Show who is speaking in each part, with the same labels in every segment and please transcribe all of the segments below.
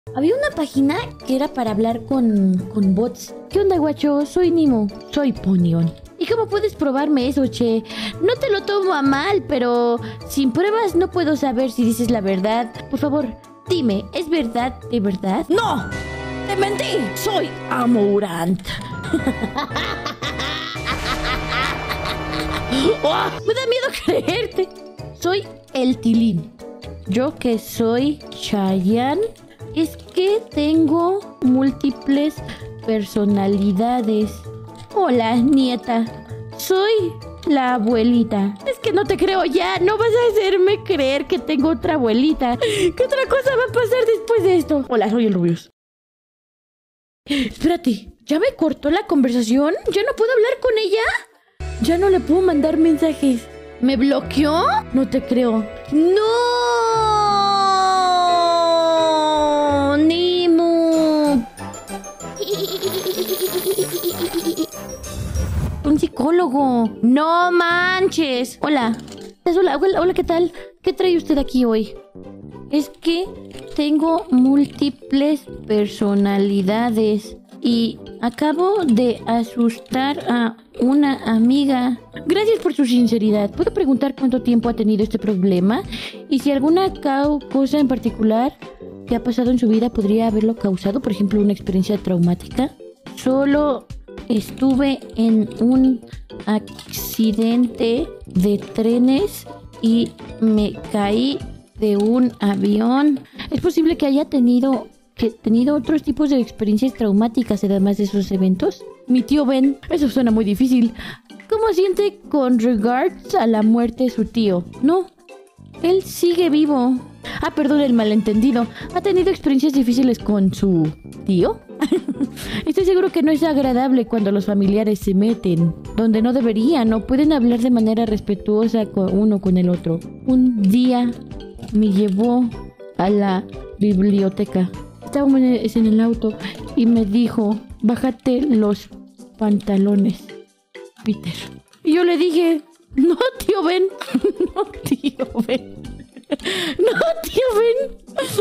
Speaker 1: Había una página que era para hablar con bots. ¿Qué onda, guacho? Soy Nimo. Soy Ponion. ¿Y cómo puedes probarme eso, che? No te lo tomo a mal, pero sin pruebas no puedo saber si dices la verdad. Por favor, dime, ¿es verdad de verdad? ¡No! ¡Te mentí! Soy Amurant. ¡Oh! Me da miedo creerte. Soy el Tilín. Yo que soy Chayanne, es que tengo múltiples personalidades. Hola, nieta. Soy la abuelita. Es que no te creo ya. No vas a hacerme creer que tengo otra abuelita. ¿Qué otra cosa va a pasar después de esto? Hola, soy el Rubius. Espérate, ¿ya me cortó la conversación? ¿Ya no puedo hablar con ella? Ya no le puedo mandar mensajes. ¿Me bloqueó? No te creo. ¡No! ¡Nimo! Un psicólogo. ¡No manches! Hola. Hola, ¿qué tal? ¿Qué trae usted aquí hoy? Es que tengo múltiples personalidades y acabo de asustar a una amiga. Gracias por su sinceridad. ¿Puedo preguntar cuánto tiempo ha tenido este problema? Y si alguna cosa en particular que ha pasado en su vida podría haberlo causado, por ejemplo, una experiencia traumática. Solo estuve en un accidente de trenes y me caí de un avión. Es posible que haya tenido otros tipos de experiencias traumáticas además de esos eventos. Mi tío Ben, eso suena muy difícil. ¿Cómo siente con regards a la muerte de su tío? No, él sigue vivo. Ah, perdón el malentendido. ¿Ha tenido experiencias difíciles con su tío? Estoy seguro que no es agradable cuando los familiares se meten donde no deberían o pueden hablar de manera respetuosa uno con el otro. Un día me llevó a la biblioteca. Estábamos en el auto y me dijo, bájate los pantalones, Peter. Y yo le dije, no, tío Ben. No, tío Ben. No, tío Ben.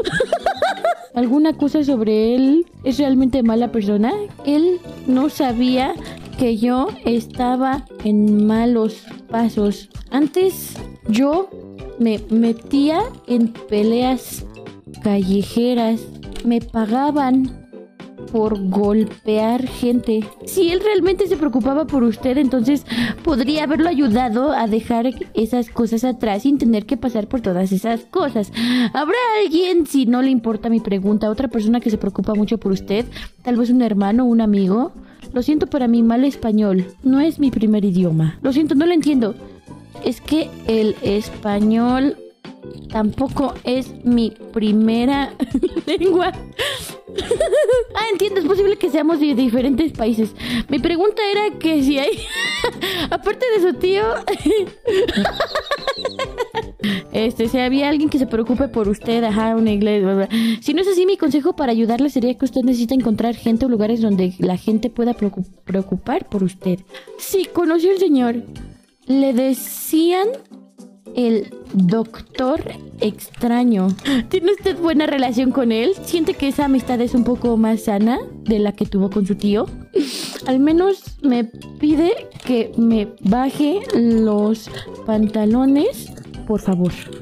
Speaker 1: ¿Alguna cosa sobre él? ¿Es realmente mala persona? Él no sabía que yo estaba en malos pasos. Antes yo me metía en peleas callejeras. Me pagaban por golpear gente. Si él realmente se preocupaba por usted, entonces podría haberlo ayudado a dejar esas cosas atrás sin tener que pasar por todas esas cosas. ¿Habrá alguien, si no le importa mi pregunta, otra persona que se preocupa mucho por usted? Tal vez un hermano, un amigo. Lo siento, para mi mal español no es mi primer idioma. Lo siento, no lo entiendo. Es que el español tampoco es mi primera lengua. Ah, entiendo, es posible que seamos de diferentes países. Mi pregunta era que si hay aparte de su tío si había alguien que se preocupe por usted, una iglesia, bla, bla. Si no es así, mi consejo para ayudarle sería que usted necesita encontrar gente o lugares donde la gente pueda preocupar por usted. Sí, conoció al señor. Le decían el Doctor Extraño. ¿Tiene usted buena relación con él? ¿Siente que esa amistad es un poco más sana de la que tuvo con su tío? Al menos me pide que me baje los pantalones, por favor. Si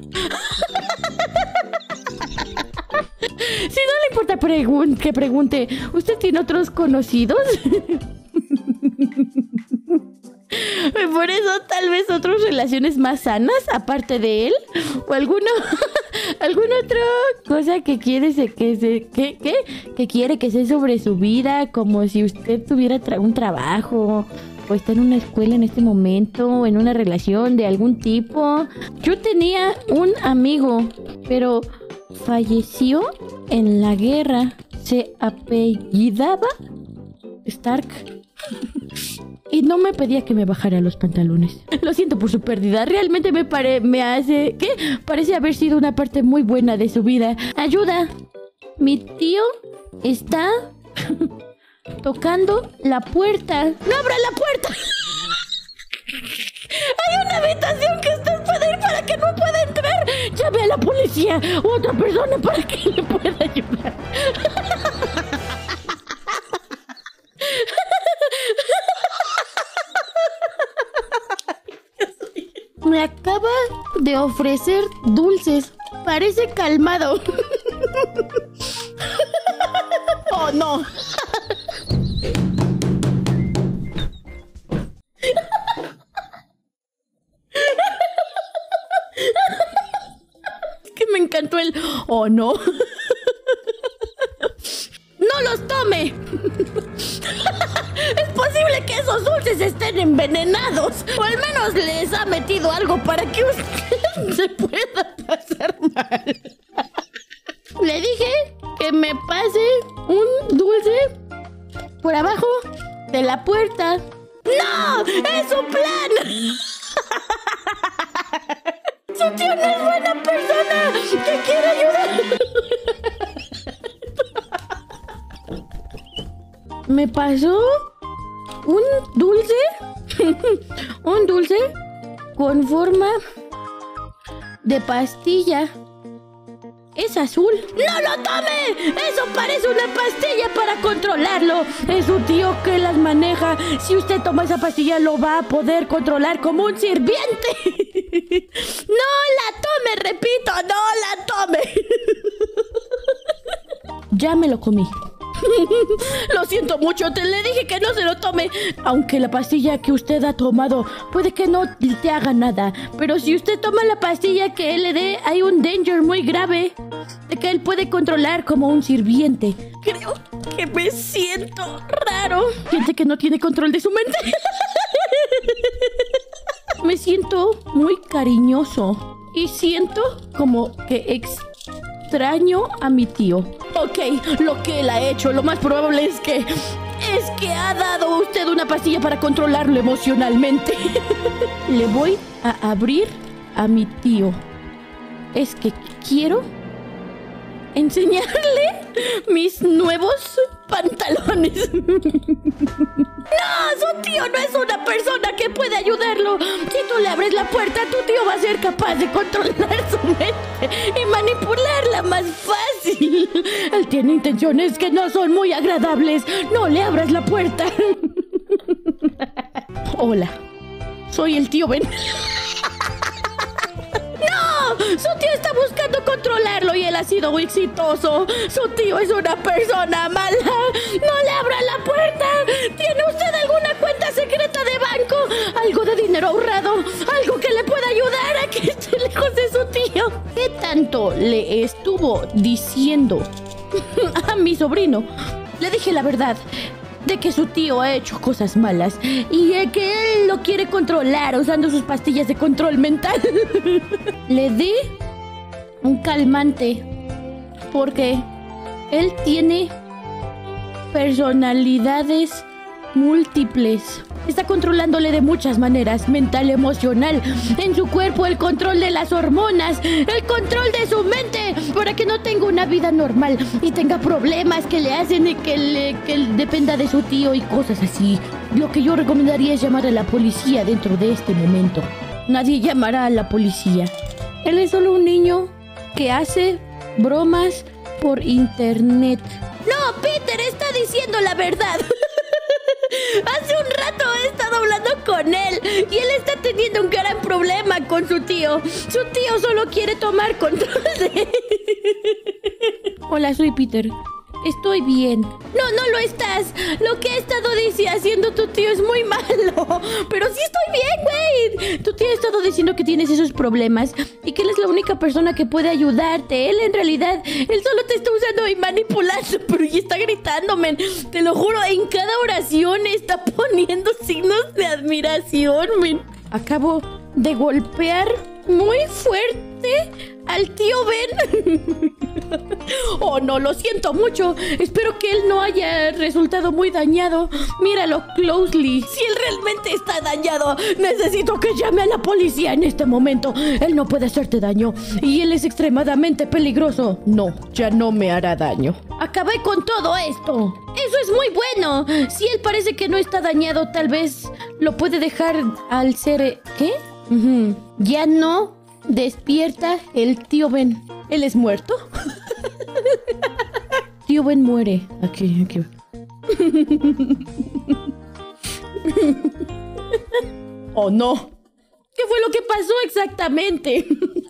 Speaker 1: no le importa que pregunte, ¿usted tiene otros conocidos? Por eso tal vez otras relaciones más sanas aparte de él o alguna otra cosa que quiere que quiere que sea sobre su vida, como si usted tuviera un trabajo o está en una escuela en este momento o en una relación de algún tipo. Yo tenía un amigo, pero falleció en la guerra. Se apellidaba Stark. Y no me pedía que me bajara los pantalones. Lo siento por su pérdida. Realmente parece haber sido una parte muy buena de su vida. Ayuda. Mi tío está tocando la puerta. ¡No abra la puerta! Hay una habitación que usted puede ir para que no pueda entrar. llame a la policía o a otra persona para que le pueda ayudar. Me acaba de ofrecer dulces. Parece calmado. Oh, no. Es que me encantó el... Oh, no. ¡No los tome! Es posible que esos dulces estén envenenados. O al menos les ha metido algo para que usted se pueda pasar mal. Le dije que me pase un dulce por abajo de la puerta. ¡No! ¡Es su plan! Su tío no es buena persona que quiere ayudar. Me pasó un dulce con forma de pastilla. Es azul. ¡No lo tome! Eso parece una pastilla para controlarlo. Es su tío que las maneja. Si usted toma esa pastilla lo va a poder controlar como un sirviente. ¡No la tome! Repito, no la tome. Ya me lo comí. Lo siento mucho, le dije que no se lo tome. Aunque la pastilla que usted ha tomado puede que no te haga nada, pero si usted toma la pastilla que él le dé, hay un danger muy grave de que él puede controlar como un sirviente. Creo que me siento raro. Gente que no tiene control de su mente. Me siento muy cariñoso y siento como que extraño a mi tío. Ok, lo que él ha hecho, lo más probable es que ha dado a usted una pastilla para controlarlo emocionalmente. Le voy a abrir a mi tío. Es que quiero enseñarle mis nuevos pantalones. ¡No! Su tío no es una persona que puede ayudarlo. Si tú le abres la puerta, tu tío va a ser capaz de controlar su mente y manipularla más fácil. Él tiene intenciones que no son muy agradables. No le abras la puerta. Hola, soy el tío Ben. Su tío está buscando controlarlo y él ha sido muy exitoso. Su tío es una persona mala. ¡No le abra la puerta! ¿Tiene usted alguna cuenta secreta de banco? ¿Algo de dinero ahorrado? ¿Algo que le pueda ayudar a que esté lejos de su tío? ¿Qué tanto le estuvo diciendo a mi sobrino? Le dije la verdad de que su tío ha hecho cosas malas y de que él lo quiere controlar usando sus pastillas de control mental. Le di un calmante porque él tiene personalidades múltiples. Está controlándole de muchas maneras, mental, emocional, en su cuerpo, el control de las hormonas, el control de su mente, para que no tenga una vida normal y tenga problemas que le hacen y que dependa de su tío y cosas así. Lo que yo recomendaría es llamar a la policía dentro de este momento. Nadie llamará a la policía. Él es solo un niño que hace bromas por internet. No, Peter está diciendo la verdad. Hace un rato he estado hablando con él y él está teniendo un gran problema con su tío. Su tío solo quiere tomar control de él. Hola, soy Peter. Estoy bien. No lo estás. Lo que ha estado haciendo tu tío es muy malo. Pero sí estoy bien, güey. Tu tío ha estado diciendo que tienes esos problemas y que él es la única persona que puede ayudarte. Él en realidad, él solo te está usando y manipulando, pero ya está gritando, men. Te lo juro, en cada oración está poniendo signos de admiración, men. Acabo de golpear muy fuerte al tío Ben. Oh, no, lo siento mucho. Espero que él no haya resultado muy dañado. Míralo closely. Si él realmente está dañado, necesito que llame a la policía en este momento. Él no puede hacerte daño y él es extremadamente peligroso. No, ya no me hará daño. Acabé con todo esto. Eso es muy bueno. Si él parece que no está dañado, tal vez lo puede dejar al ser... ¿Qué? Ya no despierta el tío Ben. ¿Él es muerto? Tío Ben muere. Aquí. Oh, no. ¿Qué fue lo que pasó exactamente?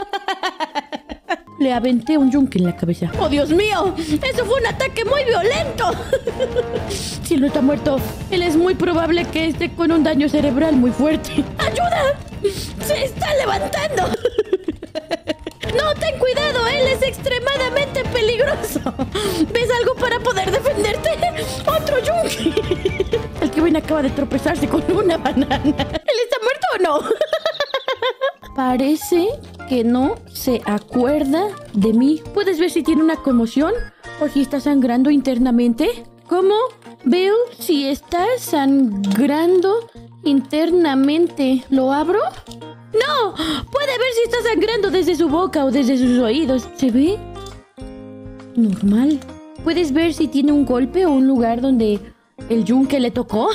Speaker 1: Le aventé un yunque en la cabeza. ¡Oh, Dios mío! ¡Eso fue un ataque muy violento! Si no está muerto, él es muy probable que esté con un daño cerebral muy fuerte. ¡Ayuda! ¡Se está levantando! ¡No, ten cuidado! ¡Él es extremadamente peligroso! ¿Ves algo para poder defenderte? ¡Otro yunque! El tío Ben acaba de tropezarse con una banana. ¿Él está muerto o no? Parece que no se acuerda de mí. ¿Puedes ver si tiene una conmoción? ¿O si está sangrando internamente? ¿Cómo veo si está sangrando internamente? ¿Lo abro? ¡No! Puede ver si está sangrando desde su boca o desde sus oídos. ¿Se ve? Normal. ¿Puedes ver si tiene un golpe o un lugar donde el yunque le tocó?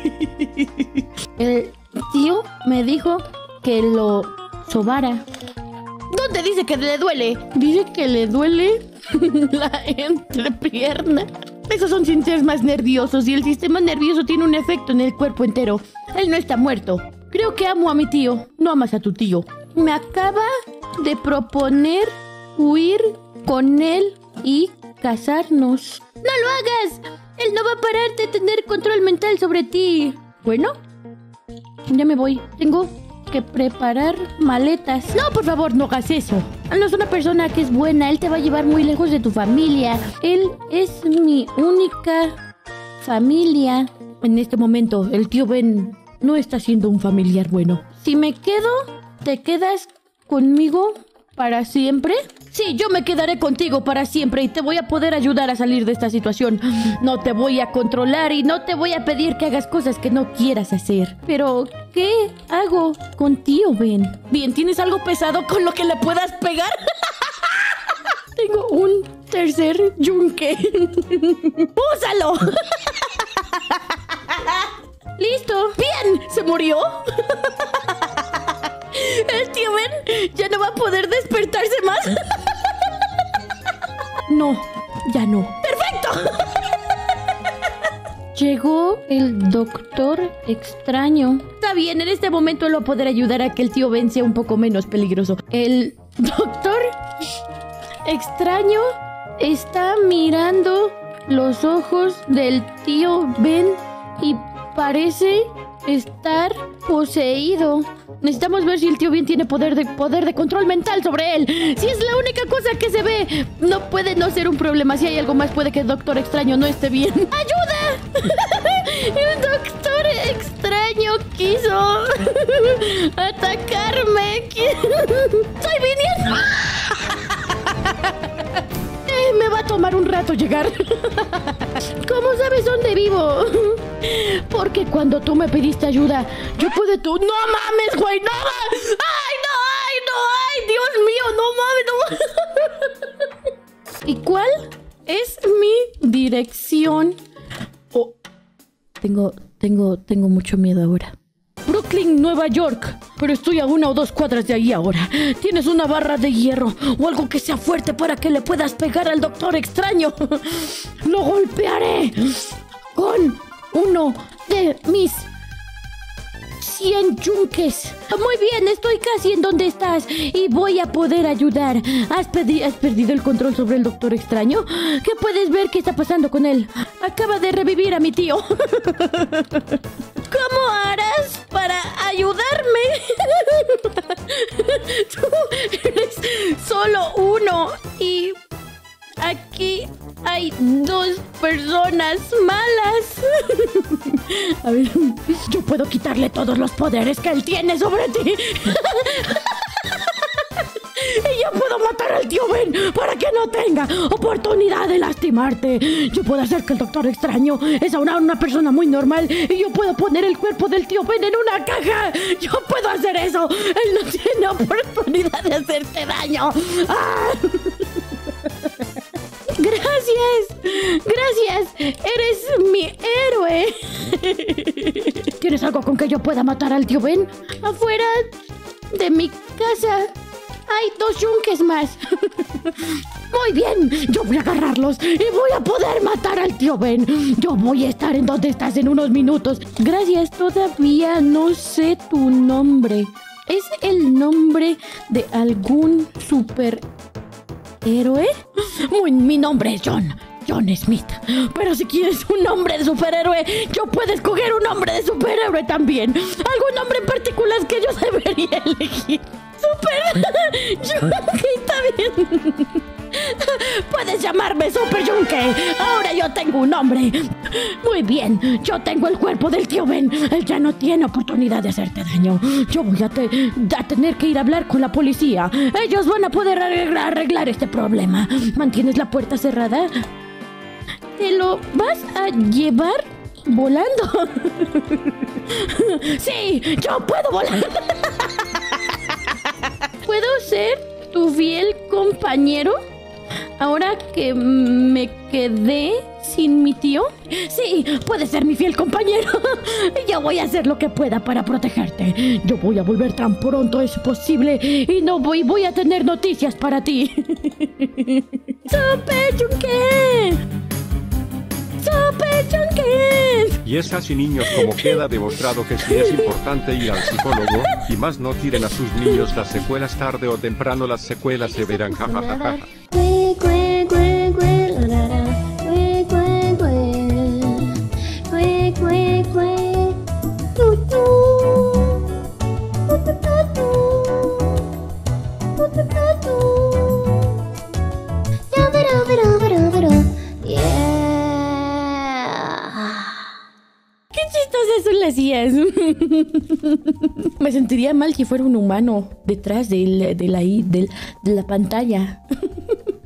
Speaker 1: El tío me dijo que lo sobara. ¿Dónde dice que le duele? Dice que le duele la entrepierna. Esos son síntomas nerviosos y el sistema nervioso tiene un efecto en el cuerpo entero. Él no está muerto. Creo que amo a mi tío. No amas a tu tío. Me acaba de proponer huir con él y casarnos. ¡No lo hagas! Él no va a parar de tener control mental sobre ti. Bueno, ya me voy. Tengo que preparar maletas. No, por favor, no hagas eso. Él no es una persona que es buena. Él te va a llevar muy lejos de tu familia. Él es mi única familia. En este momento, el tío Ben no está siendo un familiar bueno. Si me quedo, ¿te quedas conmigo para siempre? Sí, yo me quedaré contigo para siempre y te voy a poder ayudar a salir de esta situación. No te voy a controlar y no te voy a pedir que hagas cosas que no quieras hacer. Pero, ¿qué hago con tío Ben? Bien, ¿tienes algo pesado con lo que le puedas pegar? Tengo un tercer yunque. ¡Úsalo! ¡Listo! ¡Bien! ¿Se murió? El tío Ben ya no va a poder despertarse más. No, ya no. ¡Perfecto! Llegó el doctor extraño. Está bien, en este momento él va a poder ayudar a que el tío Ben sea un poco menos peligroso. El doctor extraño está mirando los ojos del tío Ben y parece estar poseído. Necesitamos ver si el tío Ben tiene poder de control mental sobre él. Si es la única cosa que se ve, no puede no ser un problema. Si hay algo más, puede que el doctor extraño no esté bien. ¡Ayuda! El doctor extraño quiso atacarme. ¡Estoy viniendo! Me va a tomar un rato llegar. ¿Cómo sabes dónde vivo? Porque cuando tú me pediste ayuda, yo pude tú. ¡No mames, güey! ¡No mames! ¡Ay, no! ¡Ay, no! ¡Ay, Dios mío! ¡No mames! ¡No! ¿Y cuál es mi dirección? Oh, tengo mucho miedo ahora. Brooklyn, Nueva York. Pero estoy a 1 o 2 cuadras de ahí ahora. ¿Tienes una barra de hierro o algo que sea fuerte para que le puedas pegar al doctor extraño? ¡Lo golpearé con uno de mis 100 yunques! Muy bien, estoy casi en donde estás y voy a poder ayudar. ¿Has perdido el control sobre el doctor extraño? ¿Qué puedes ver qué está pasando con él? Acaba de revivir a mi tío. ¿Cómo harás para ayudarme? Tú eres solo uno y aquí hay 2 personas malas. A ver, yo puedo quitarle todos los poderes que él tiene sobre ti. Y yo puedo matar al tío Ben para que no tenga oportunidad de lastimarte. Yo puedo hacer que el doctor extraño es ahora una persona muy normal. Y yo puedo poner el cuerpo del tío Ben en una caja. Yo puedo hacer eso. Él no tiene oportunidad de hacerte daño. ¡Ah! Gracias. Gracias. Eres mi héroe. ¿Tienes algo con que yo pueda matar al tío Ben? Afuera de mi casa Hay 2 yunques más. Muy bien, yo voy a agarrarlos y voy a poder matar al tío Ben. Yo voy a estar en donde estás en unos minutos. Gracias, todavía no sé tu nombre. ¿Es el nombre de algún superhéroe? Mi nombre es John Smith. Pero si quieres un nombre de superhéroe, yo puedo escoger un nombre de superhéroe también. ¿Algún nombre en particular que yo debería elegir? Yunque, está bien. Puedes llamarme Super Yunque. Ahora yo tengo un nombre. Muy bien, yo tengo el cuerpo del tío Ben. Él ya no tiene oportunidad de hacerte daño. Yo voy a tener que ir a hablar con la policía. Ellos van a poder arreglar este problema. ¿Mantienes la puerta cerrada? ¿Te lo vas a llevar volando? Sí, yo puedo volar. ¿Puedo ser tu fiel compañero ahora que me quedé sin mi tío? Sí, puedes ser mi fiel compañero. Yo voy a hacer lo que pueda para protegerte. Yo voy a volver tan pronto es posible y no voy a tener noticias para ti. ¡Super Yunque! ¡Super Yunque!
Speaker 2: Y es así, niños, como queda demostrado que sí es importante ir al psicólogo, y más no tiren a sus niños las secuelas, tarde o temprano las secuelas se verán, jajajaja.
Speaker 1: Eso le hacías. Me sentiría mal si fuera un humano detrás de la pantalla.